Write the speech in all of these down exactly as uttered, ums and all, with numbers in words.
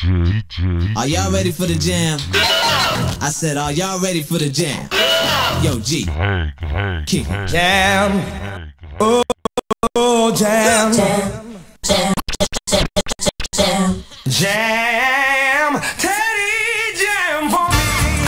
Are y'all ready for the jam? I said, are y'all ready for the jam? Yo, G, kick it. Jam, oh, oh jam, jam, jam, jam, jam, jam, Teddy jam for me.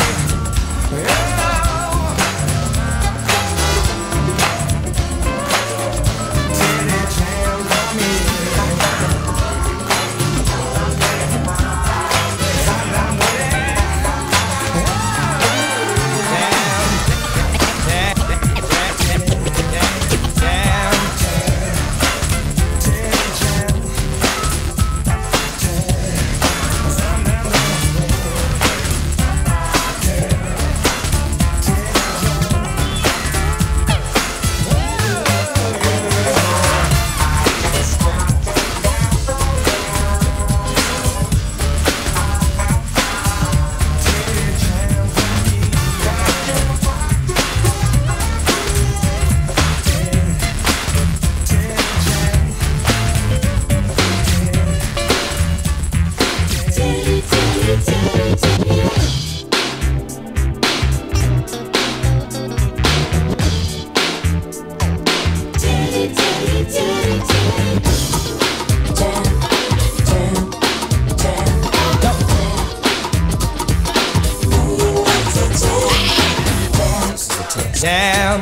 Jam,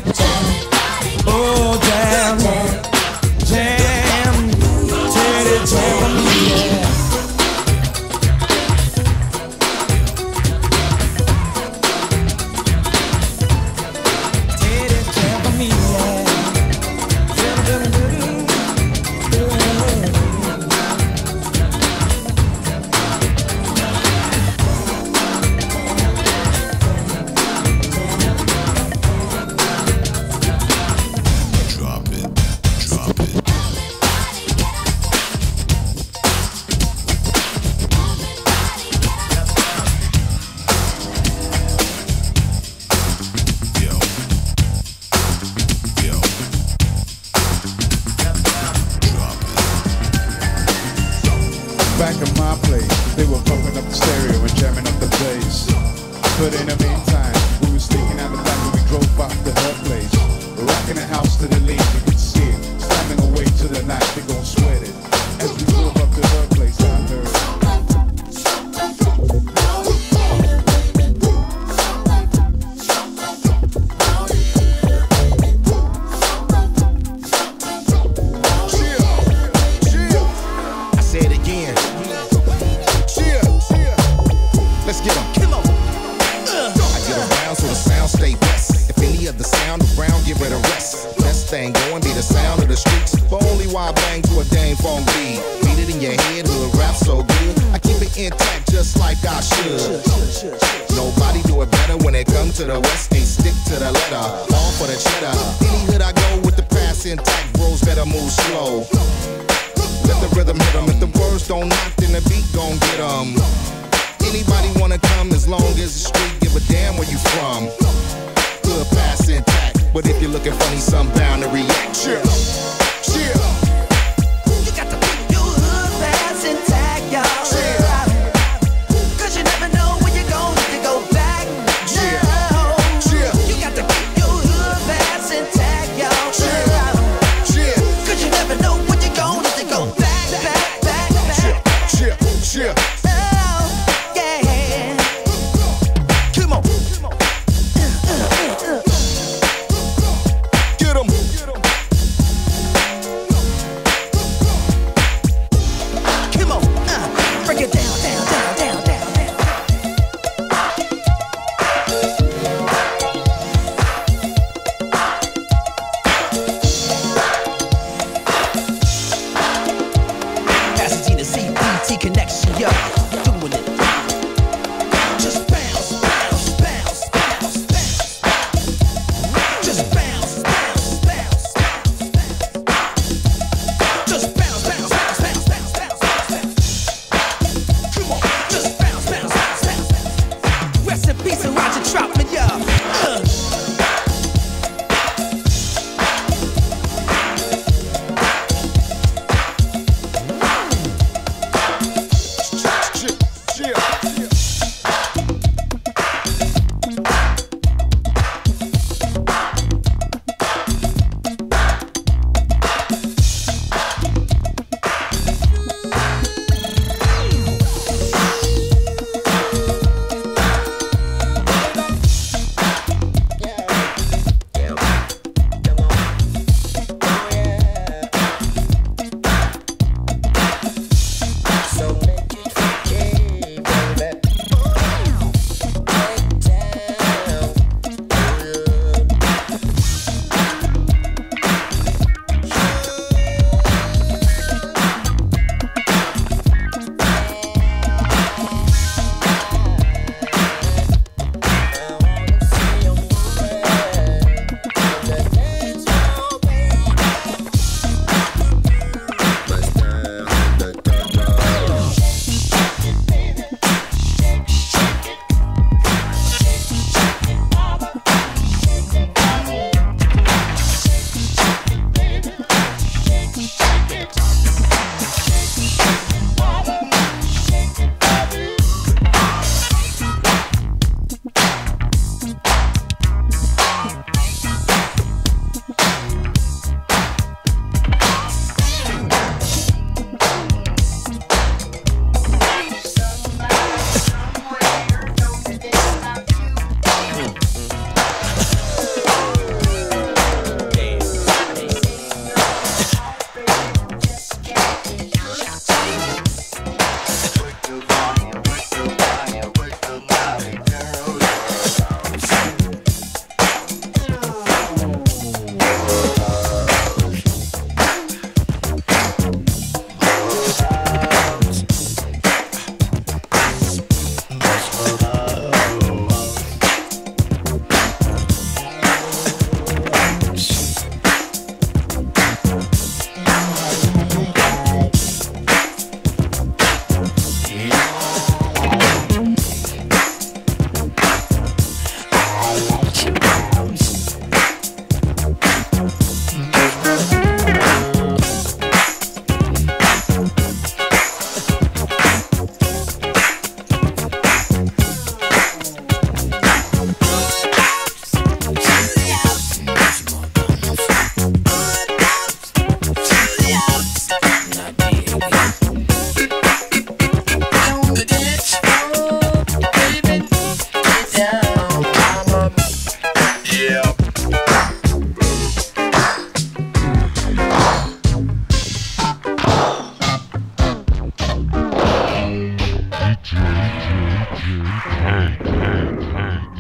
oh jam, jam, Teddy jam for me, yeah. Teddy jam for me, yeah. Back in my place, they were pumping up the stereo and jamming up the bass. But in the meantime, we were sneaking out the back when we drove off to her place. Rocking the house to the lean, you could see it. Slamming away to the night, they gon' sweat it. As we drove up to her place, I heard. Let's get 'em. Come on. I get around so the sound stay best. If any of the sound around, give it a rest. Best thing going be the sound of the streets. But only while I bang to a dang phone beat. Beat it in your head, hood rap so good. I keep it intact just like I should. Nobody do it better when it comes to the west. They stick to the letter, all for the cheddar. Any hood I go with the pass intact, bros better move slow. Let the rhythm hit 'em. If the words don't knock, then the beat gon' get 'em. Anybody wanna come as long as the street give a damn where you from. Good pass intact, but if you're looking funny, some bound to react. Chill, chill. You got to keep your hood pass intact, y'all. Chill. Cause you never know when you're going to go back. Chill, No. chill. You got to keep your hood pass intact, y'all. Chill, chill. Cause you never know when you're going to go back, back, back, back. Chill, chill, chill. Connection, yo, doing it. Just bounce, bounce, bounce, bounce, bounce. Just bounce, bounce, bounce, bounce. Just bounce, bounce, bounce, bounce, bounce, bounce, bounce. Come on, just bounce, bounce, bounce, bounce. Rest in peace and Roger Troutman, yo. Uh. Hey, hey, hey.